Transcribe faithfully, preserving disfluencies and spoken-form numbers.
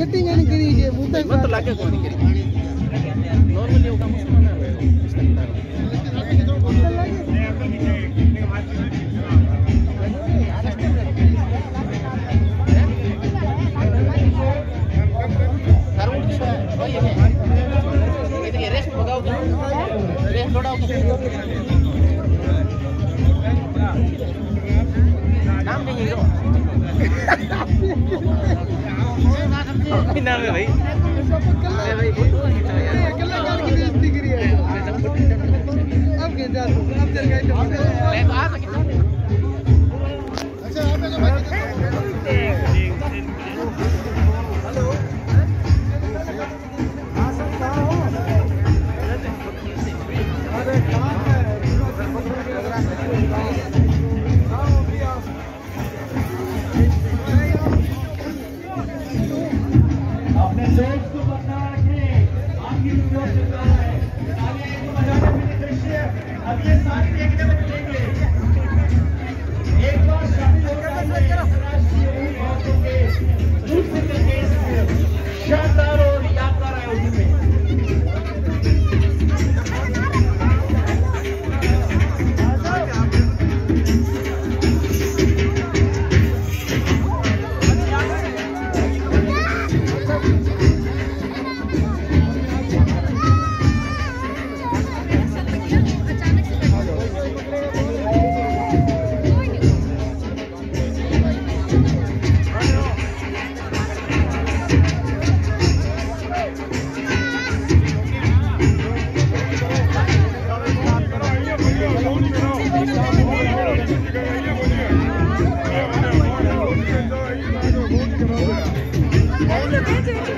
Setting नहीं करी है मुंह मत तो लागे कौन करी नॉर्मली वो काम उसमें ना है रेस भगाओ रेस दौड़ाओ नाम नहीं है नाम है भाई भाई कलाकार की बेइज्जती करी है अब के जा अब तेरे का मैं तो आ सकता अच्छा आप जो हेलो आ सकता हूं अरे कहां है अपने दोस्त को बता रखें आपकी वीडियो चल रहा है तालियां एक बजाने में दृश्य अब ये सारे देखने में मिलेंगे एक बार शामिल हो गए अंतरराष्ट्रीय बातों के दूसरे देश में शानदार और यादगार आयोजन में Thank you.